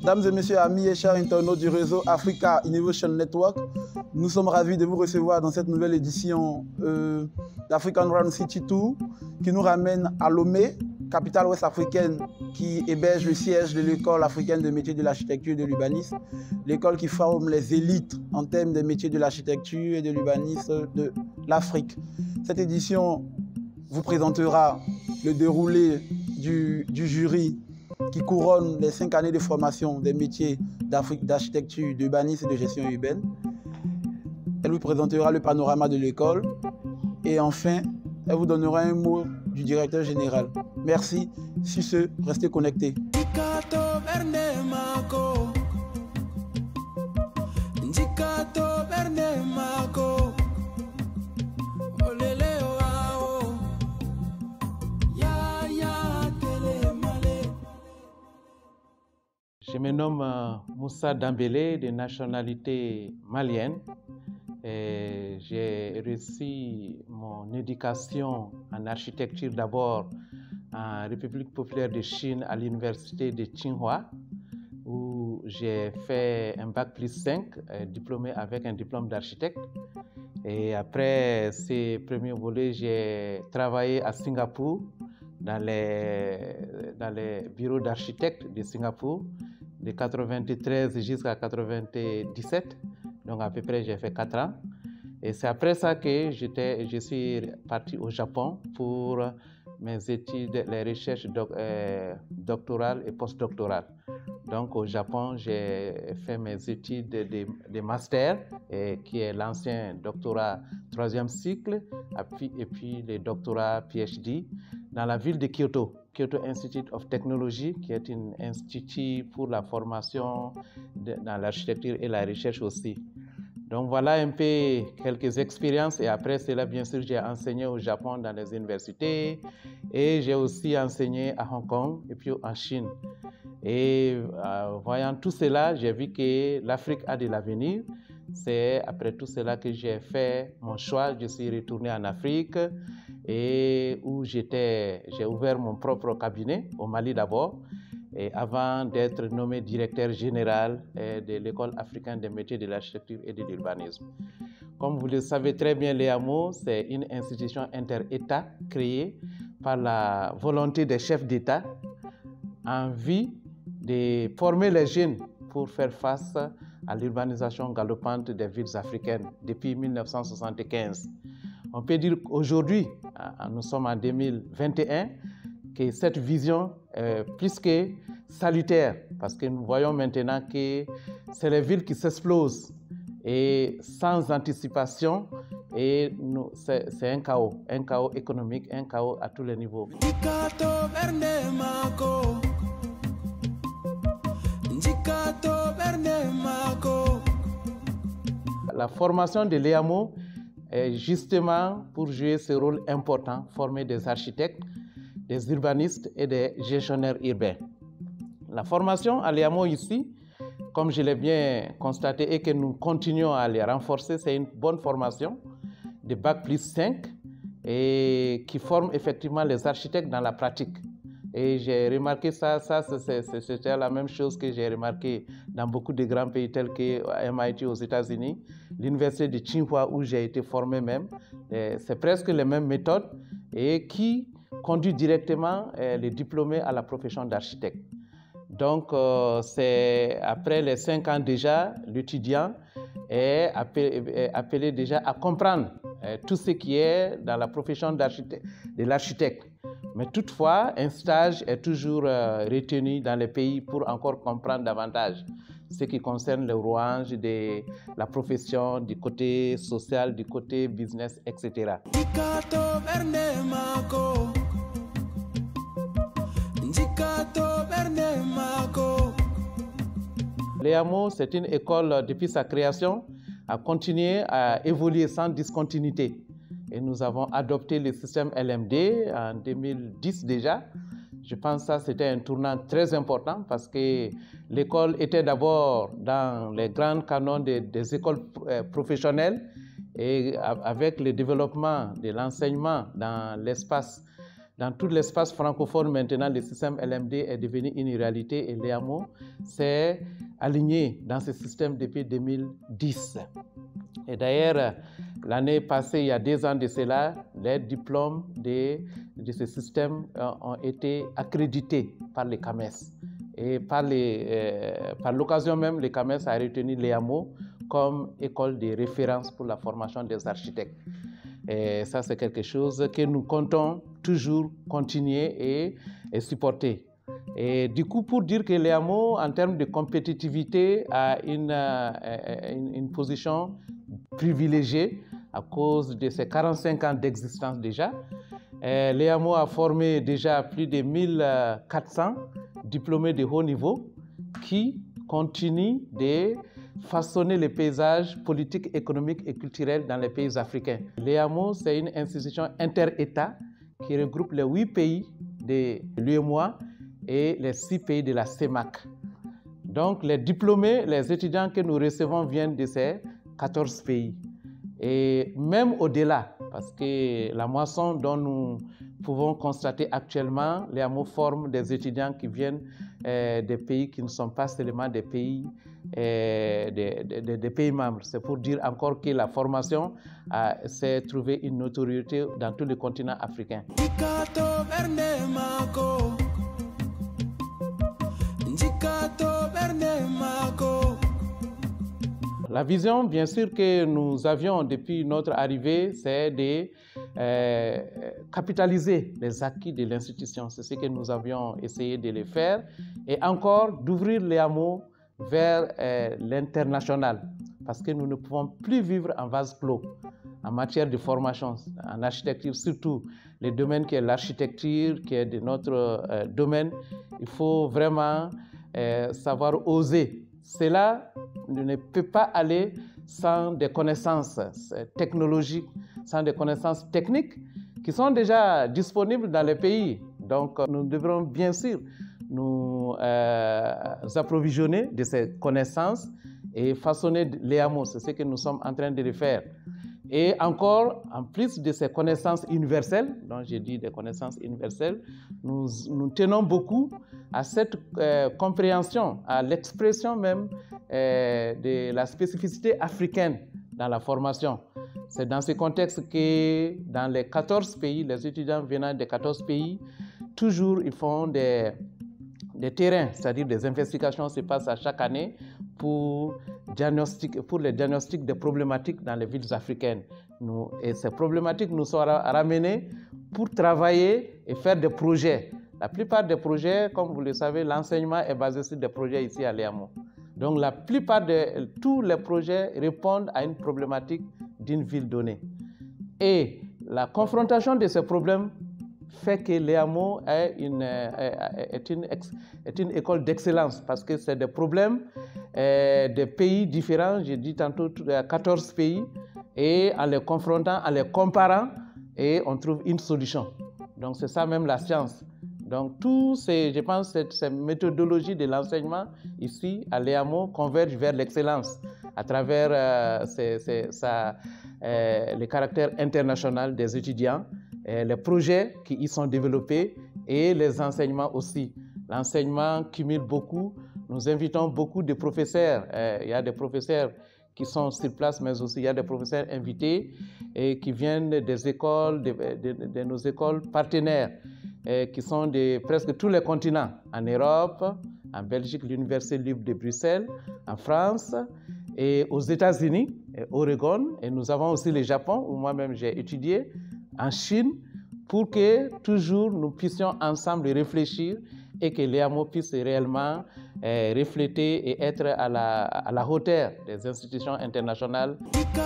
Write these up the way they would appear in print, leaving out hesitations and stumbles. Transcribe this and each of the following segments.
Dames et messieurs, amis et chers internautes du réseau Africa Innovation Network, nous sommes ravis de vous recevoir dans cette nouvelle édition d'African Round City Tour qui nous ramène à Lomé, capitale ouest africaine qui héberge le siège de l'école africaine de métiers de l'architecture et de l'urbanisme, l'école qui forme les élites en termes des métiers de l'architecture et de l'urbanisme de l'Afrique. Cette édition vous présentera le déroulé du jury qui couronne les 5 années de formation des métiers d'architecture, d'urbanisme et de gestion urbaine. Elle vous présentera le panorama de l'école et enfin, elle vous donnera un mot du directeur général. Merci. Sur ce, restez connectés. Je me nomme Moussa Dambélé, de nationalité malienne. J'ai reçu mon éducation en architecture d'abord en République populaire de Chine à l'université de Tsinghua, où j'ai fait un bac plus 5, diplômé avec un diplôme d'architecte. Et après ces premiers volets, j'ai travaillé à Singapour, dans les bureaux d'architectes de Singapour, de 1993 jusqu'à 1997. Donc à peu près, j'ai fait 4 ans. Et c'est après ça que je suis parti au Japon pour mes études, les recherches doctorales et postdoctorales. Donc au Japon, j'ai fait mes études de master, qui est l'ancien doctorat 3e cycle, et puis le doctorat PhD dans la ville de Kyoto, Kyoto Institute of Technology, qui est un institut pour la formation dans l'architecture et la recherche aussi. Donc voilà un peu quelques expériences et après cela, bien sûr, j'ai enseigné au Japon dans les universités et j'ai aussi enseigné à Hong Kong et puis en Chine. Et voyant tout cela, j'ai vu que l'Afrique a de l'avenir. C'est après tout cela que j'ai fait mon choix. Je suis retourné en Afrique et où j'ai ouvert mon propre cabinet au Mali d'abord, et avant d'être nommé directeur général de l'École africaine des métiers de l'architecture et de l'urbanisme. Comme vous le savez très bien, l'EAMO, c'est une institution inter-État créée par la volonté des chefs d'État en vue de former les jeunes pour faire face à l'urbanisation galopante des villes africaines depuis 1975. On peut dire qu'aujourd'hui, nous sommes en 2021, que cette vision est plus que salutaire parce que nous voyons maintenant que c'est les villes qui s'explosent et sans anticipation, et c'est un chaos économique, un chaos à tous les niveaux. La formation de l'EAMO est justement pour jouer ce rôle important, former des architectes, des urbanistes et des gestionnaires urbains. La formation à l'EAMO ici, comme je l'ai bien constaté et que nous continuons à les renforcer, c'est une bonne formation de bac plus 5 et qui forme effectivement les architectes dans la pratique. Et j'ai remarqué c'était la même chose que j'ai remarqué dans beaucoup de grands pays tels que MIT aux États-Unis, l'université de Tsinghua où j'ai été formé même. C'est presque les mêmes méthodes et qui conduit directement les diplômés à la profession d'architecte. Donc, c'est après les 5 ans déjà, l'étudiant est appelé déjà à comprendre tout ce qui est dans la profession de l'architecte. Mais toutefois, un stage est toujours retenu dans les pays pour encore comprendre davantage ce qui concerne le rouage de la profession, du côté social, du côté business, etc. L'EAMO, c'est une école, depuis sa création, a continué à évoluer sans discontinuité. Et nous avons adopté le système LMD en 2010 déjà. Je pense que ça, c'était un tournant très important parce que l'école était d'abord dans les grands canons des écoles professionnelles et avec le développement de l'enseignement dans l'espace Dans tout l'espace francophone, maintenant, le système LMD est devenu une réalité et l'EAMO s'est aligné dans ce système depuis 2010. Et d'ailleurs, l'année passée, il y a 2 ans de cela, les diplômes de ce système ont été accrédités par les CAMES. Et par l'occasion même, les CAMES a retenu l'EAMO comme école de référence pour la formation des architectes. Et ça, c'est quelque chose que nous comptons toujours continuer et supporter. Et du coup, pour dire que l'EAMO, en termes de compétitivité, a une position privilégiée à cause de ses 45 ans d'existence déjà. L'EAMO a formé déjà plus de 1400 diplômés de haut niveau qui continuent de façonner les paysages politiques, économiques et culturels dans les pays africains. L'EAMO, c'est une institution inter-État qui regroupe les 8 pays de l'UEMOA et les 6 pays de la CEMAC. Donc, les diplômés, les étudiants que nous recevons viennent de ces 14 pays. Et même au-delà, parce que la moisson dont nous pouvons constater actuellement, l'EAMO forme des étudiants qui viennent des pays qui ne sont pas seulement des pays, des pays membres. C'est pour dire encore que la formation s'est trouvée une notoriété dans tout le continent africain. La vision, bien sûr, que nous avions depuis notre arrivée, c'est de capitaliser les acquis de l'institution. C'est ce que nous avions essayé de le faire et encore d'ouvrir l'EAMO vers l'international parce que nous ne pouvons plus vivre en vase clos en matière de formation, en architecture, surtout le domaine qui est l'architecture, qui est de notre domaine. Il faut vraiment savoir oser. Cela ne peut pas aller sans des connaissances technologiques, sans des connaissances techniques qui sont déjà disponibles dans les pays. Donc, nous devrons bien sûr nous approvisionner de ces connaissances et façonner l'EAMO. C'est ce que nous sommes en train de le faire. Et encore, en plus de ces connaissances universelles, dont j'ai dit des connaissances universelles, nous tenons beaucoup à cette compréhension, à l'expression même de la spécificité africaine dans la formation. C'est dans ce contexte que dans les 14 pays, les étudiants venant des 14 pays, toujours ils font des terrains, c'est-à-dire des investigations se passent à chaque année pour les diagnostics des problématiques dans les villes africaines. Et ces problématiques nous sont ramenées pour travailler et faire des projets. La plupart des projets, comme vous le savez, l'enseignement est basé sur des projets ici à l'EAMO. Donc la plupart de tous les projets répondent à une problématique d'une ville donnée. Et la confrontation de ces problèmes fait que l'EAMO est une école d'excellence parce que c'est des problèmes des pays différents, j'ai dit tantôt 14 pays, et en les confrontant, en les comparant, et on trouve une solution. Donc c'est ça même la science. Donc je pense que ces méthodologies de l'enseignement ici à l'EAMO convergent vers l'excellence à travers le caractère international des étudiants, les projets qui y sont développés et les enseignements aussi. L'enseignement cumule beaucoup. Nous invitons beaucoup de professeurs. Il y a des professeurs qui sont sur place, mais aussi il y a des professeurs invités et qui viennent des écoles, de nos écoles partenaires, qui sont de presque tous les continents, en Europe, en Belgique, l'Université libre de Bruxelles, en France et aux États-Unis, Oregon. Et nous avons aussi le Japon, où moi-même j'ai étudié, en Chine, pour que toujours nous puissions ensemble réfléchir et que l'EAMO puisse réellement refléter et être à la hauteur des institutions internationales.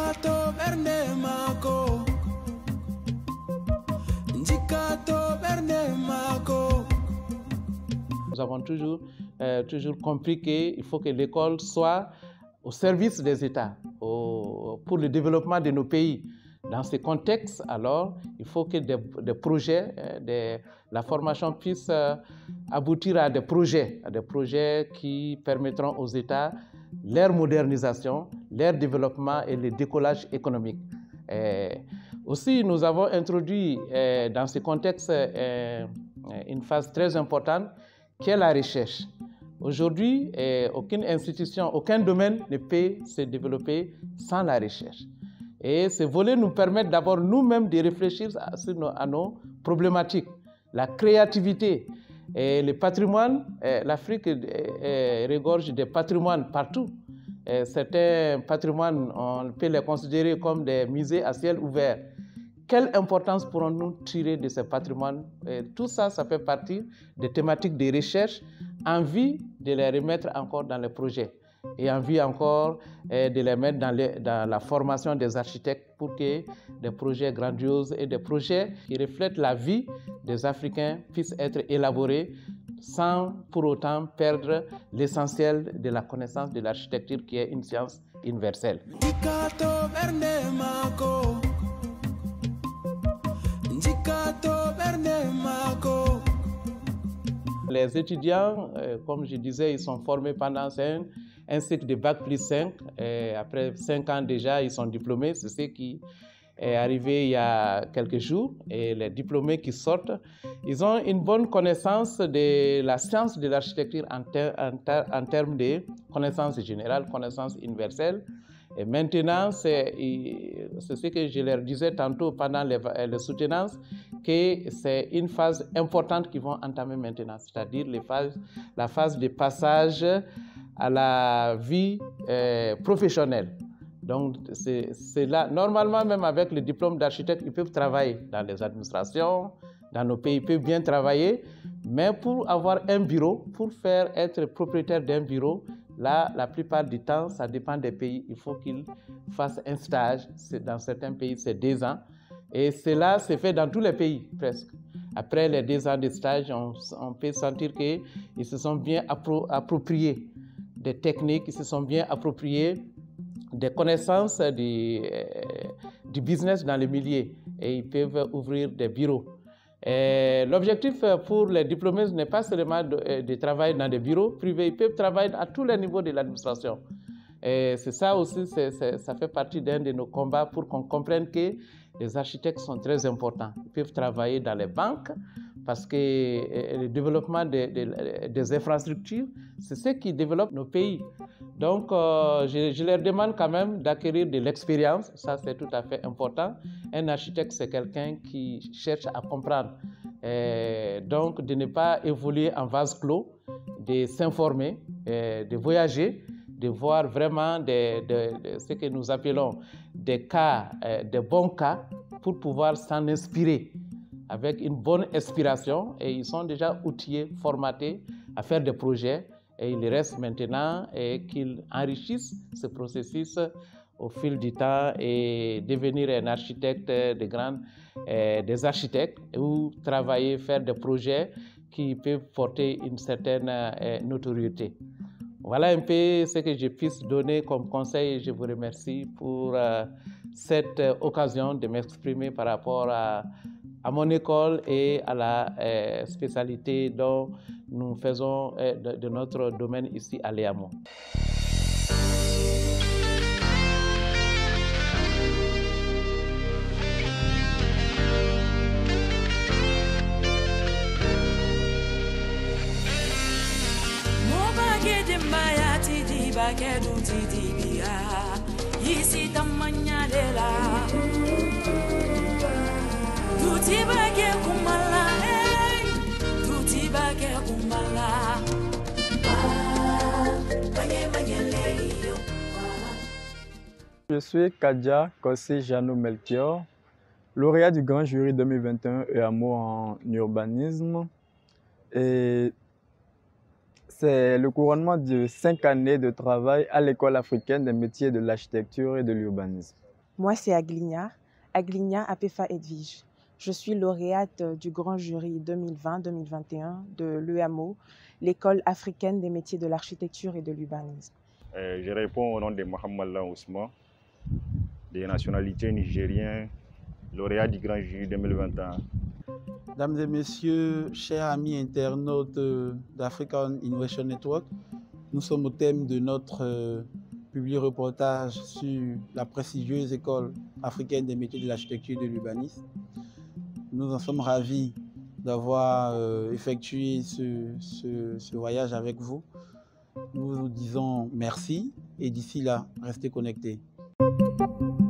Nous avons toujours compris qu'il faut que l'école soit au service des États, pour le développement de nos pays. Dans ce contexte, alors, il faut que des projets, la formation puisse aboutir à des projets qui permettront aux États leur modernisation, leur développement et le décollage économique. Aussi, nous avons introduit dans ce contexte une phase très importante qui est la recherche. Aujourd'hui, aucune institution, aucun domaine ne peut se développer sans la recherche. Et ce volet nous permet d'abord nous-mêmes de réfléchir à nos problématiques. La créativité et le patrimoine, l'Afrique regorge des patrimoines partout. Certains patrimoines, on peut les considérer comme des musées à ciel ouvert. Quelle importance pourrons-nous tirer de ce patrimoine? Tout ça, ça fait partie des thématiques de recherche en vue de les remettre encore dans les projets et en vue encore de les mettre dans la formation des architectes pour que des projets grandioses et des projets qui reflètent la vie des Africains puissent être élaborés sans pour autant perdre l'essentiel de la connaissance de l'architecture qui est une science universelle. Les étudiants, comme je disais, ils sont formés pendant un cycle de Bac plus 5. Et après 5 ans déjà, ils sont diplômés. C'est ce qui est arrivé il y a quelques jours. Et les diplômés qui sortent, ils ont une bonne connaissance de la science de l'architecture en termes de connaissances générales, connaissances universelles. Et maintenant, c'est ce que je leur disais tantôt pendant les soutenances, que c'est une phase importante qu'ils vont entamer maintenant, c'est-à-dire la phase de passage à la vie professionnelle. Donc, c'est là, normalement, même avec le diplôme d'architecte, ils peuvent travailler dans les administrations, dans nos pays, ils peuvent bien travailler, mais pour avoir un bureau, pour être propriétaire d'un bureau, là, la plupart du temps, ça dépend des pays. Il faut qu'ils fassent un stage. Dans certains pays, c'est 2 ans. Et cela se fait dans tous les pays, presque. Après les 2 ans de stage, on peut sentir qu'ils se sont bien appropriés des techniques, ils se sont bien appropriés des connaissances du business dans le milieu. Et ils peuvent ouvrir des bureaux. L'objectif pour les diplômés n'est pas seulement de travailler dans des bureaux privés, ils peuvent travailler à tous les niveaux de l'administration. C'est ça aussi, ça fait partie d'un de nos combats pour qu'on comprenne que les architectes sont très importants. Ils peuvent travailler dans les banques parce que le développement des infrastructures, c'est ce qui développe nos pays. Donc, je leur demande quand même d'acquérir de l'expérience, ça c'est tout à fait important. Un architecte, c'est quelqu'un qui cherche à comprendre. Donc, de ne pas évoluer en vase clos, de s'informer, de voyager, de voir vraiment ce que nous appelons des cas, des bons cas, pour pouvoir s'en inspirer avec une bonne inspiration. Et ils sont déjà outillés, formatés à faire des projets. Et il reste maintenant qu'ils enrichissent ce processus au fil du temps et devenir un architecte des architectes ou travailler, faire des projets qui peuvent porter une certaine notoriété. Voilà un peu ce que je puisse donner comme conseil. Je vous remercie pour cette occasion de m'exprimer par rapport à mon école et à la spécialité dont nous faisons de notre domaine ici à l'EAMO. Je suis Kadia Kossi Jano Melchior, lauréat du Grand Jury 2021 EAMO en urbanisme. Et c'est le couronnement de 5 années de travail à l'École africaine des métiers de l'architecture et de l'urbanisme. Moi, c'est Agligna Apefa Edwige. Je suis lauréate du Grand Jury 2020-2021 de l'EAMO, l'École africaine des métiers de l'architecture et de l'urbanisme. Je réponds au nom de Mohamed Ousmane, de nationalité nigérienne, lauréat du Grand Jury 2021. Mesdames et messieurs, chers amis internautes d'African Innovation Network, nous sommes au thème de notre publié reportage sur la prestigieuse école africaine des métiers de l'architecture et de l'urbanisme. Nous en sommes ravis d'avoir effectué ce voyage avec vous. Nous vous disons merci et d'ici là, restez connectés.